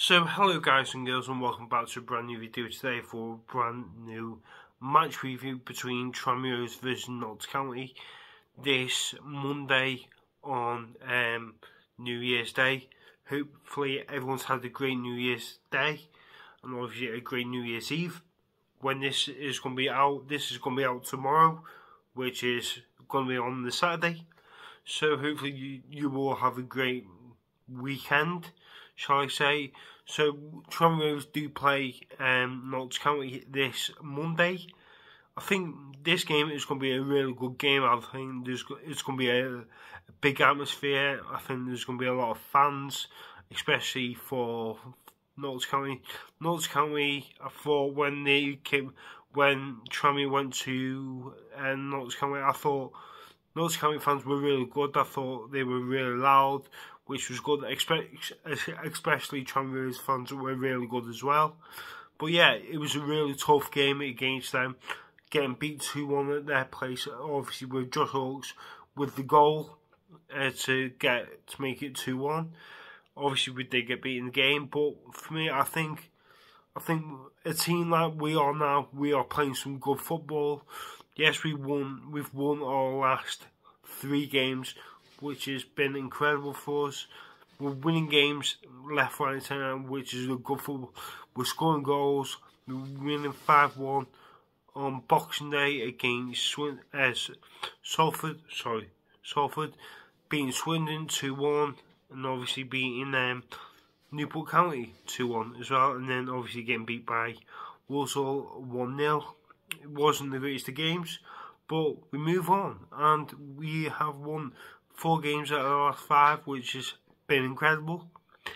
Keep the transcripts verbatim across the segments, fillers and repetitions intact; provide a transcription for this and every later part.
So hello guys and girls, and welcome back to a brand new video today for a brand new match review between Tranmere versus Notts County this Monday on um, New Year's Day. Hopefully everyone's had a great New Year's Day and obviously a great New Year's Eve. When this is going to be out, this is going to be out tomorrow, which is going to be on the Saturday. So hopefully you, you will have a great weekend, shall I say. So Tranmere do play um, Notts County this Monday. I think this game is going to be a really good game. I think there's it's going to be a, a big atmosphere. I think there's going to be a lot of fans, especially for Notts County. Notts County, I thought when they came, when Tranmere went to uh, Notts County, I thought Notts County fans were really good. I thought they were really loud, which was good, especially Tranmere's fans were really good as well. But yeah, it was a really tough game against them, getting beat two one at their place, obviously with Josh Hawkes with the goal uh, to get to make it two one. Obviously we did get beat in the game, but for me, I think I think a team like we are now, we are playing some good football. Yes, we won. We've won our last three games, which has been incredible for us. We're winning games left, right, and centre, which is a good football. We're scoring goals. We're winning five one on Boxing Day against Swin uh, Salford. Sorry, Salford, beating Swindon two one, and obviously beating um, Newport County two one as well, and then obviously getting beat by Walsall one nil. It wasn't the greatest of games, but we move on, and we have won four games out of the last five, which has been incredible.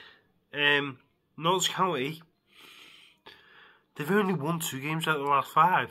Um, Notts County, they've only won two games out of the last five,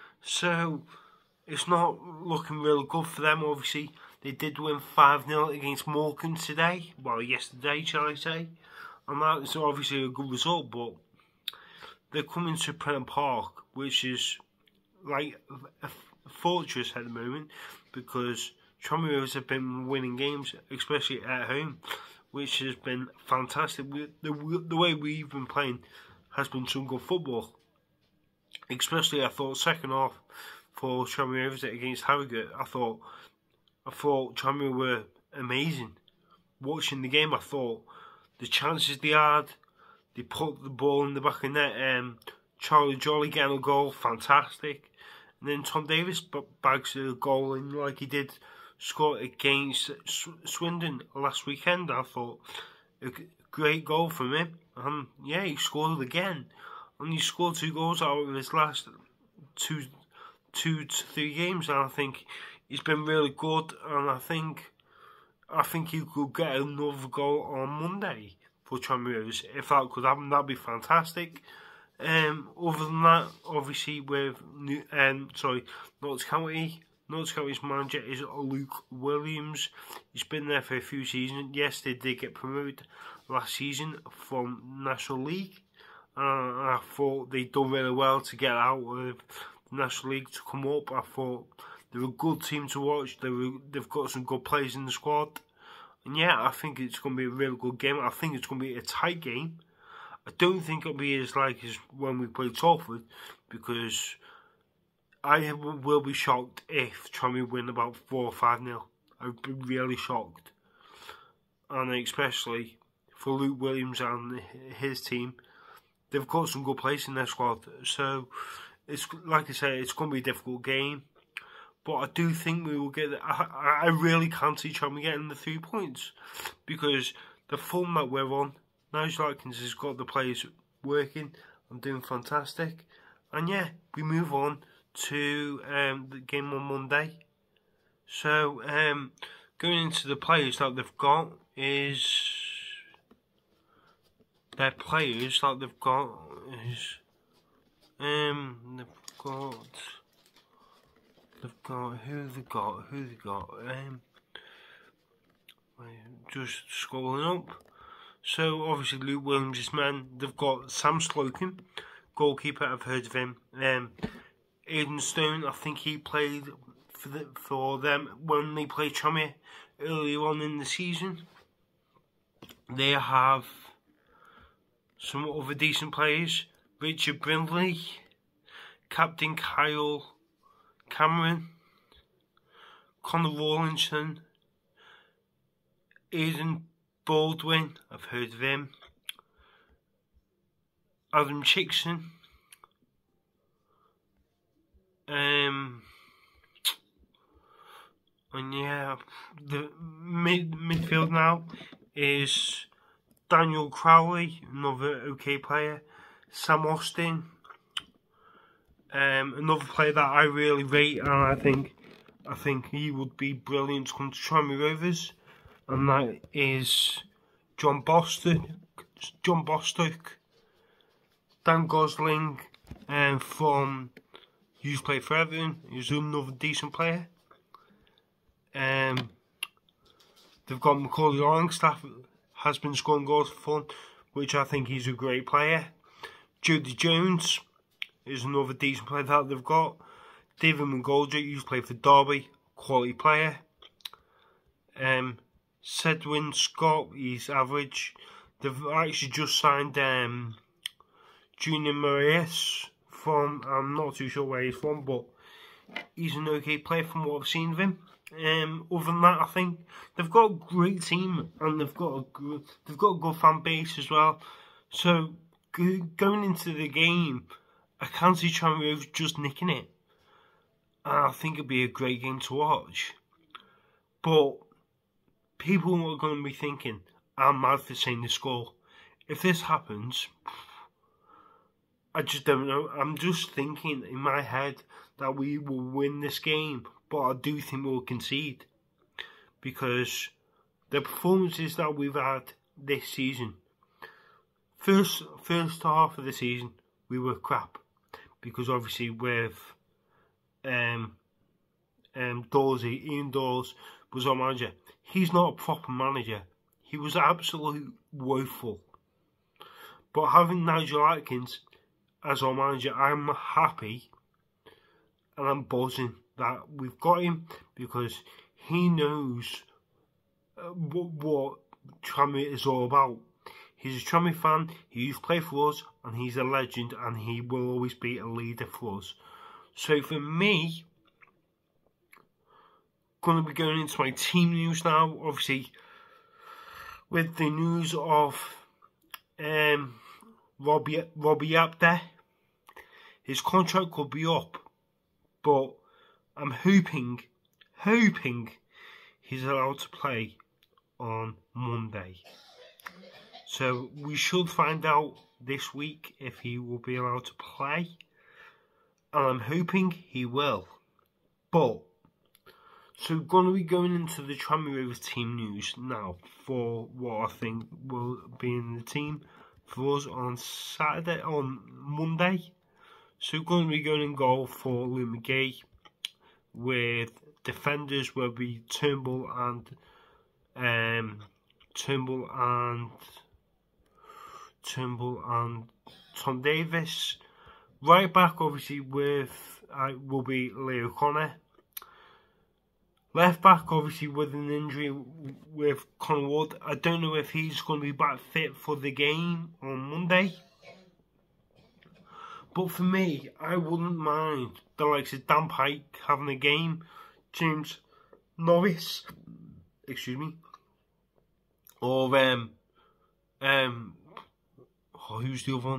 so it's not looking real good for them. Obviously, they did win five nil against Morecambe today, well, yesterday, shall I say, and that's obviously a good result, but they're coming to Prenton Park, which is like a fortress at the moment, because Tranmere have been winning games, especially at home, which has been fantastic. We, the, the way we've been playing has been some good football. Especially, I thought, second half for Tranmere against Harrogate, I thought, I thought Tranmere were amazing. Watching the game, I thought the chances they had, they put the ball in the back of the net. Um, Charlie Jolly getting a goal, fantastic. And then Tom Davis bags a goal in like he did score against Swindon last weekend. I thought a great goal from him, and yeah, he scored again. And he scored two goals out of his last two, two to three games, and I think he's been really good. And I think, I think he could get another goal on Monday for Tranmere. If that could happen, that'd be fantastic. Um, other than that, obviously with New, um, sorry, Notts County. Notts County's manager is Luke Williams. He's been there for a few seasons. Yes, they did get promoted last season from National League. Uh, I thought they'd done really well to get out of the National League to come up. I thought they're a good team to watch. They were, they've got some good players in the squad. And yeah, I think it's going to be a really good game. I think it's going to be a tight game. I don't think it'll be as like as when we played Salford, because I will be shocked if Tranmere win about four or five nil. I would be really shocked, and especially for Luke Williams and his team, they've got some good players in their squad. So it's like I say, it's going to be a difficult game, but I do think we will get. I, I really can't see Tranmere getting the three points, because the form that we're on, Nigel Atkins has got the players working and doing fantastic. And yeah, we move on to um, the game on Monday. So um, going into the players that they've got is their players that they've got is um they've got they've got who they got who they got um just scrolling up. So obviously Luke Williams' man, they've got Sam Slocum, goalkeeper. I've heard of him. Um, Aidan Stone, I think he played for the, for them when they played Tranmere earlier on in the season. They have some other decent players: Richard Brindley, Captain Kyle Cameron, Connor Rawlinson, Aidan Baldwin, I've heard of him, Adam Chickson, um, and yeah, the mid midfield now is Daniel Crowley, another okay player, Sam Austin, um, another player that I really rate, and I think I think he would be brilliant to come to Tranmere Rovers, and that is John Bostock, John Bostock, Dan Gosling, um, from used to play for Everton. He's another decent player. Um, they've got Macaulay Longstaff, has been scoring goals for fun, which I think he's a great player. Jody Jones is another decent player that they've got. David McGoldrick used to play for Derby, quality player. Um, Sedwin Scott, he's average. They've actually just signed um, Junior Marias from, I'm not too sure where he's from, but he's an okay player from what I've seen of him. Um, other than that, I think they've got a great team, and they've got a good, they've got a good fan base as well. So going into the game, I can't see Tranmere Rovers just nicking it. And I think it'd be a great game to watch. But people are going to be thinking, I'm mad for saying the score. If this happens, I just don't know. I'm just thinking in my head that we will win this game, but I do think we'll concede. Because the performances that we've had this season, first first half of the season, we were crap. Because obviously with um, um, Dorsey, Ian Dawes was our manager. He's not a proper manager. He was absolutely woeful. But having Nigel Atkins as our manager, I'm happy and I'm buzzing that we've got him, because he knows uh, what, what Tranmere is all about. He's a Tranmere fan, he used to play for us, and he's a legend, and he will always be a leader for us. So for me, going to be going into my team news now, obviously, with the news of um, Robbie, Robbie Abde. His contract could be up, but I'm hoping, hoping he's allowed to play on Monday. So we should find out this week if he will be allowed to play. And I'm hoping he will. But, so going to be going into the Tranmere Rovers team news now for what I think will be in the team for us on Saturday, on Monday. So going to be going in goal for Luke McGee, with defenders will be Turnbull and um, Turnbull and Turnbull and Tom Davis. Right back, obviously, with uh, will be Leo Connor. Left back, obviously, with an injury with Connor Wood. I don't know if he's going to be back fit for the game on Monday. But for me, I wouldn't mind the likes of Dan Pike having a game, James Norris, excuse me, or um, um, oh, who's the other one?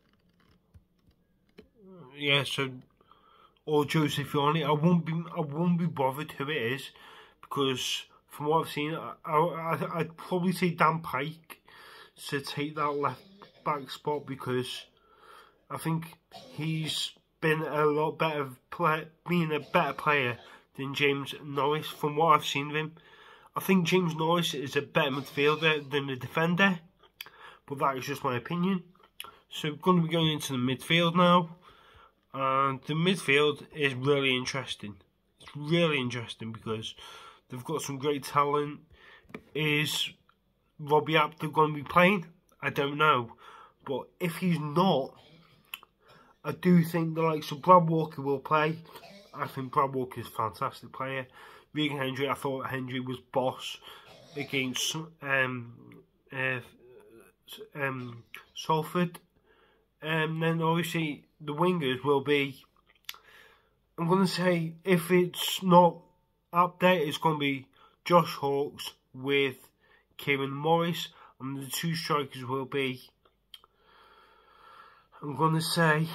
Yeah, so, or Joseph Fioni. I won't be, I won't be bothered who it is, because from what I've seen, I, I, I'd probably say Dan Pike to take that left back spot, because I think he's been a lot better play, being a better player than James Norris from what I've seen of him. I think James Norris is a better midfielder than a defender, but that is just my opinion. So we're going to be going into the midfield now, and the midfield is really interesting. It's really interesting because they've got some great talent. Is Robbie Abde going to be playing? I don't know, but if he's not, I do think the likes of Brad Walker will play. I think Brad Walker is a fantastic player. Regan Hendry, I thought Hendry was boss against um, uh, um, Salford. And um, then obviously the wingers will be, I'm going to say, if it's not updated, it's going to be Josh Hawkes with Kieran Morris. And the two strikers will be, I'm going to say,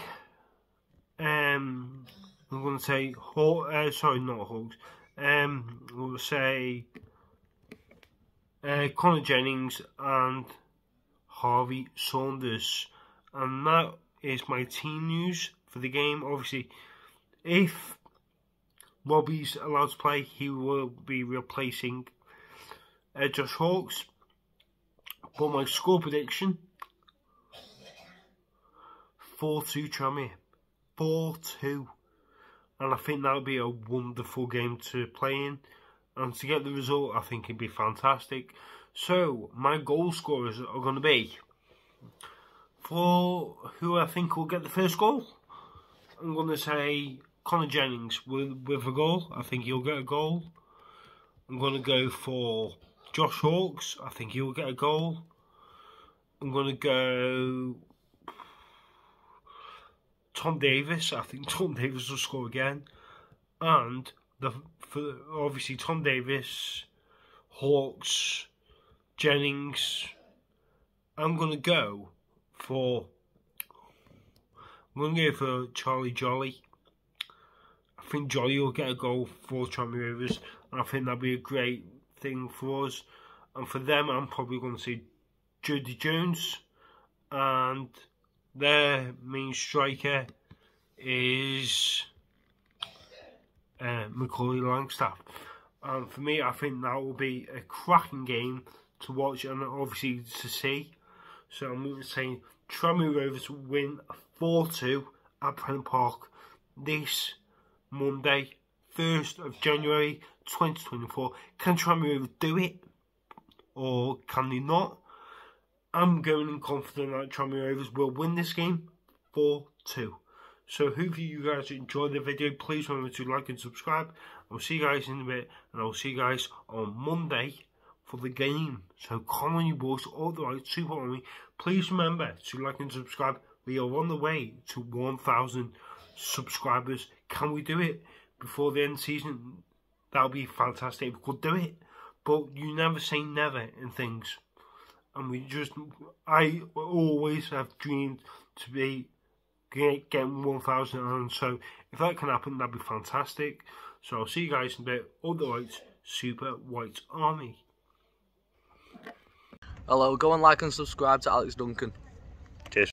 um, I'm going to say, Haw uh, sorry, not Hawkes. Um, we'll say uh, Connor Jennings and Harvey Saunders. And that is my team news for the game. Obviously, if Robbie's allowed to play, he will be replacing uh, Josh Hawkes. But my score prediction, four two Tranmere. four two. And I think that would be a wonderful game to play in. And to get the result, I think it'd be fantastic. So, my goal scorers are going to be, for who I think will get the first goal, I'm going to say Connor Jennings with, with a goal. I think he'll get a goal. I'm going to go for Josh Hawkes. I think he'll get a goal. I'm going to go Tom Davies. I think Tom Davies will score again. And the for obviously Tom Davies, Hawkes, Jennings. I'm going to go for I'm going to go for Charlie Jolly. I think Jolly will get a goal for Tranmere Rovers, and I think that'll be a great thing for us. And for them, I'm probably going to say Jody Jones, and their main striker is uh, Macaulay Langstaff. And for me, I think that will be a cracking game to watch and obviously to see. So I'm going to say Tranmere Rovers will win four two at Prenton Park this Monday, first of January twenty twenty-four. Can Tranmere Rovers do it, or can they not? I'm going in confident that Tranmere Rovers will win this game four two. So hopefully you guys enjoyed the video. Please remember to like and subscribe. I'll see you guys in a bit, and I'll see you guys on Monday for the game. So come on you boys, all the right, Super Army. Please remember to like and subscribe. We are on the way to one thousand subscribers. Can we do it before the end of the season? That would be fantastic if we could do it. But you never say never in things. And we just, I always have dreamed to be getting one thousand. And so if that can happen, that'd be fantastic. So I'll see you guys in a bit. All the right, Super White Army. Hello, go and like and subscribe to Alex Duncan.